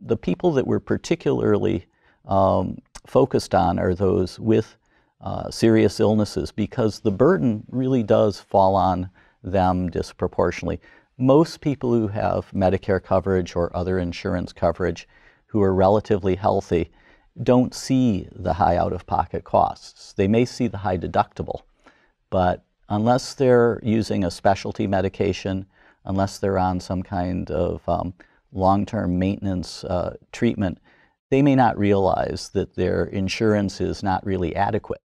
the people that we're particularly focused on are those with serious illnesses, because the burden really does fall on them disproportionately. Most people who have Medicare coverage or other insurance coverage who are relatively healthy don't see the high out-of-pocket costs. They may see the high deductible, but unless they're using a specialty medication, unless they're on some kind of long-term maintenance treatment, they may not realize that their insurance is not really adequate.